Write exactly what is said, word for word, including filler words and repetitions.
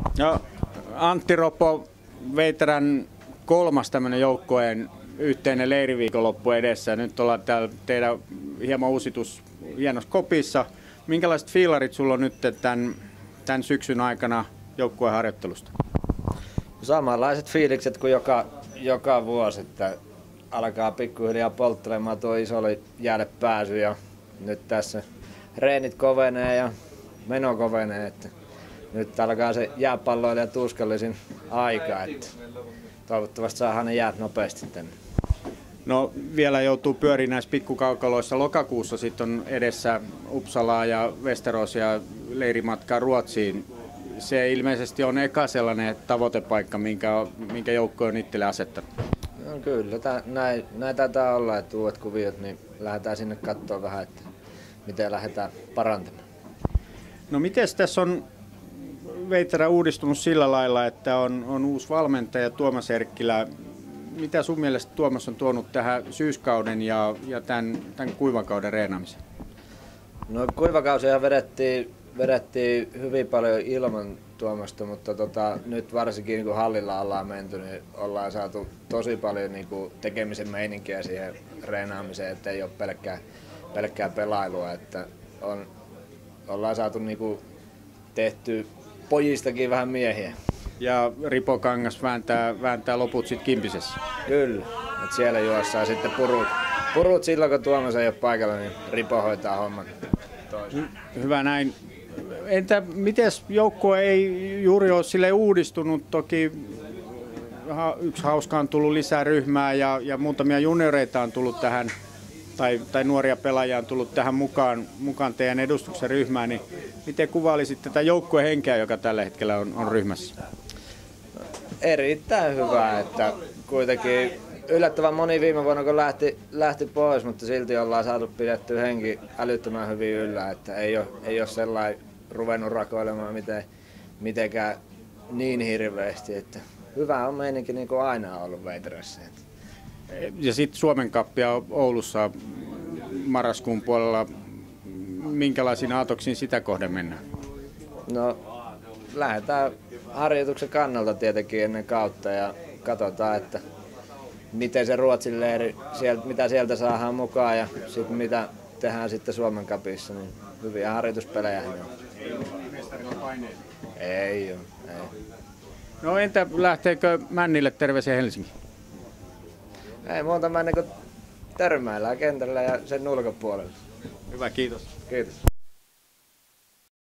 No, Antti Ropo, Veiterän kolmas tämmöinen joukkueen yhteinen leiriviikonloppu edessä. Nyt ollaan täällä teidän hieman uusitus hienossa kopissa. Minkälaiset fiilarit sulla on nyt tämän, tämän syksyn aikana joukkueen harjoittelusta? Samanlaiset fiilikset kuin joka, joka vuosi, että alkaa pikkuhiljaa polttelemaan tuo iso jäälle pääsy ja nyt tässä reenit kovenee ja meno kovenee, että nyt alkaa se jääpalloilija tuskallisin aika, että toivottavasti saadaan ne jäät nopeasti tänne. No vielä joutuu pyörimään näissä pikkukaukaloissa. Lokakuussa sitten on edessä Uppsalaa ja Västeråsia leirimatkaa Ruotsiin. Se ilmeisesti on eka sellainen tavoitepaikka, minkä, minkä joukko on itselle asettanut. No kyllä, tää, näin, näin taitaa olla, että uudet kuviot, niin lähdetään sinne katsoa vähän, että miten lähdetään parantamaan. No miten tässä on Veiterä uudistunut sillä lailla, että on, on uusi valmentaja Tuomas Erkkilä. Mitä sun mielestä Tuomas on tuonut tähän syyskauden ja, ja tämän, tämän kuivakauden reenaamiseen? No kuivakausia vedettiin, vedettiin hyvin paljon ilman Tuomasta, mutta tota, nyt varsinkin kun hallilla ollaan menty, niin ollaan saatu tosi paljon niin kuin tekemisen meininkiä siihen reenaamiseen, että ei ole pelkkää, pelkkää pelailua. Että on, ollaan saatu niin kuin tehty pojistakin vähän miehiä. Ja Ripo Kangas vääntää, vääntää loput sitten Kimpisessä. Kyllä, että siellä juossaan sitten purut. Purut silloin kun Tuomas ei ole paikalla, niin Ripo hoitaa homman toisen. Hyvä näin. Entä miten joukkue ei juuri ole sille uudistunut? Toki yksi hauska on tullut lisää ryhmää ja, ja muutamia junioreita on tullut tähän, tai, tai nuoria pelaajia on tullut tähän mukaan, mukaan teidän edustuksen ryhmään. Niin miten kuvailisit tätä joukkueen henkeä, joka tällä hetkellä on, on ryhmässä? Erittäin hyvä, että kuitenkin yllättävän moni viime vuonna kun lähti, lähti pois, mutta silti ollaan saatu pidettyä henki älyttömän hyvin yllä, että ei ole, ei ole sellainen ruvennut rakoilemaan miten, mitenkään niin hirveästi, että hyvä on meininki niin kuin aina on ollut Veiterässä. Ja sitten Suomen kappia Oulussa marraskuun puolella, minkälaisiin aatoksiin sitä kohden mennään? No lähdetään harjoituksen kannalta tietenkin ennen kautta ja katsotaan, että miten se Ruotsin leiri, sieltä, mitä sieltä saadaan mukaan ja sit mitä tehdään sitten Suomen kapissa, niin hyviä harjoituspelejä ne on. Ei ole, ei. No entä lähteekö Männille terveisiä Helsinkiin? Ei muuta mennä kuin törmäillään kentällä ja sen ulkopuolella. Hyvä, kiitos. Kiitos.